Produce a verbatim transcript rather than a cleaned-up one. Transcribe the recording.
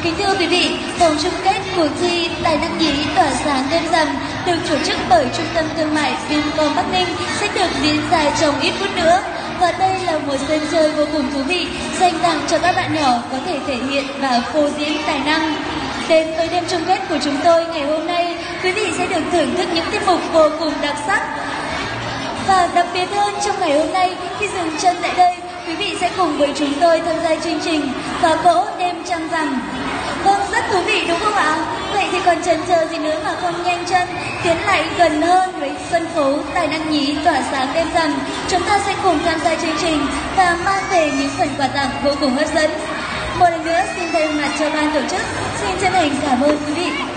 Kính thưa quý vị, vòng chung kết cuộc thi Tài năng nhí tỏa sáng đêm rằm được tổ chức bởi Trung tâm Thương mại Vincom Bắc Ninh sẽ được diễn ra trong ít phút nữa. Và đây là một sân chơi vô cùng thú vị dành tặng cho các bạn nhỏ có thể thể hiện và phô diễn tài năng. Đến với đêm chung kết của chúng tôi ngày hôm nay, quý vị sẽ được thưởng thức những tiết mục vô cùng đặc sắc. Và đặc biệt hơn, trong ngày hôm nay, khi dừng chân tại đây, quý vị sẽ cùng với chúng tôi tham gia chương trình phá cỗ đêm trăng rằm. Vâng, rất thú vị đúng không ạ? Vậy thì còn chần chờ gì nữa mà không nhanh chân tiến lại gần hơn với sân khấu Tài năng nhí tỏa sáng đêm rằm. Chúng ta sẽ cùng tham gia chương trình và mang về những phần quà tặng vô cùng hấp dẫn. Một lần nữa xin thay mặt cho ban tổ chức, xin chân thành cảm ơn quý vị.